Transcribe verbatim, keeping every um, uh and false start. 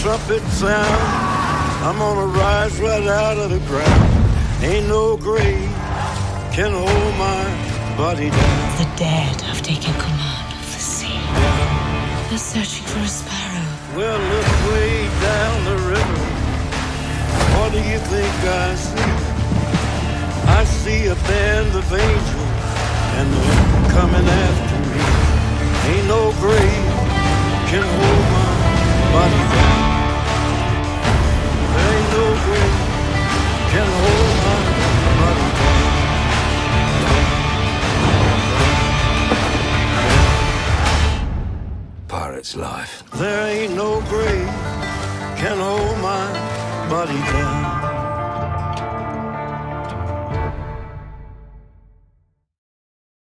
trumpet sound, I'm gonna rise right out of the ground. Ain't no grave can hold my body down. The dead have taken command of the sea. They're searching for a sparrow. Well, look way down the river. What do you think I see? I see a band of angels, and they're coming after me. Ain't no grave can hold my body down. There ain't no grave can hold my body down. Pirate's life. There ain't no grave can hold my body down.